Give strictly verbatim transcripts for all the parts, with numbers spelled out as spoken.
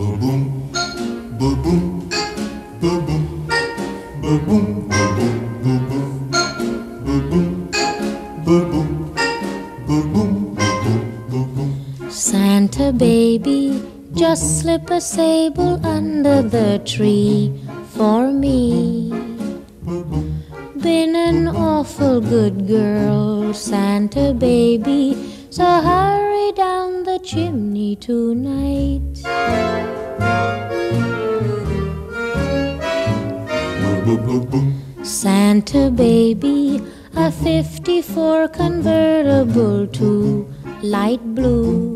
Ba-boom, ba-boom, ba-boom, ba-boom, ba-boom, ba-boom, ba-boom, ba-boom, ba-boom, ba-boom, ba-boom. Santa baby, just slip a sable under the tree for me. Been an awful good girl, Santa baby, so hurry down the chimney tonight. Santa baby, a fifty-four convertible to light blue.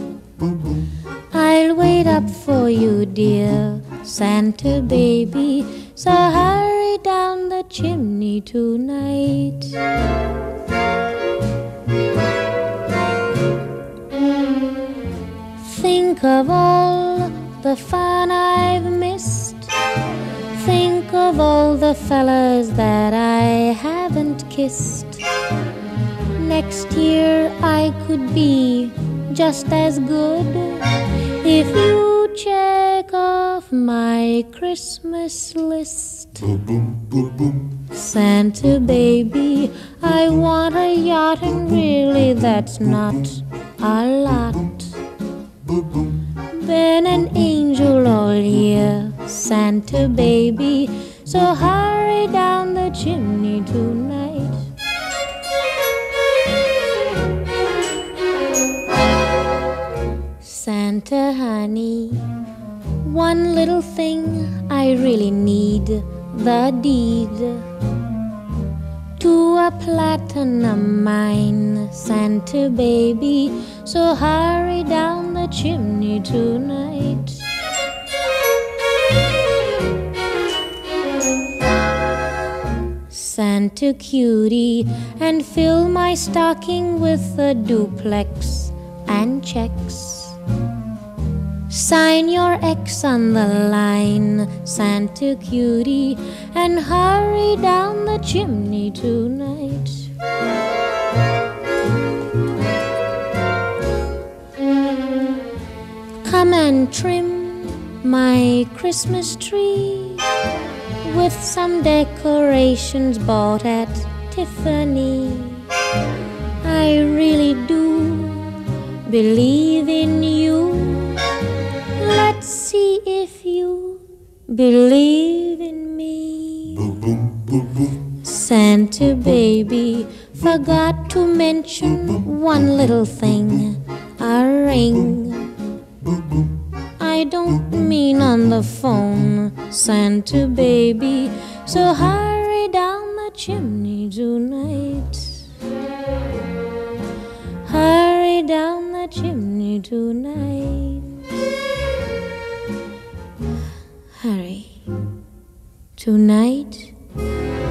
I'll wait up for you, dear Santa baby, so hurry down the chimney tonight. Think of all the fun I've missed. Think of all the fellas that I haven't kissed. Next year I could be just as good if you check off my Christmas list. Ba-boom, ba-boom. Santa baby, I want a yacht, and really that's not a lot. Been an angel all year, Santa baby, so hurry down the chimney tonight. Santa honey, one little thing I really need, the deed to a platinum mine, Santa baby, so hurry down the chimney tonight. Santa cutie, and fill my stocking with a duplex and checks. Sign your X on the line, Santa cutie, and hurry down the chimney tonight. Come and trim my Christmas tree with some decorations bought at Tiffany. I really do believe in you. Let's see if you believe in me. Ba-boom, ba-boom. Santa baby, forgot to mention one little thing, a ring. I don't mean on the phone, Santa baby, so hurry down the chimney tonight. Hurry down the chimney tonight. Hurry. Tonight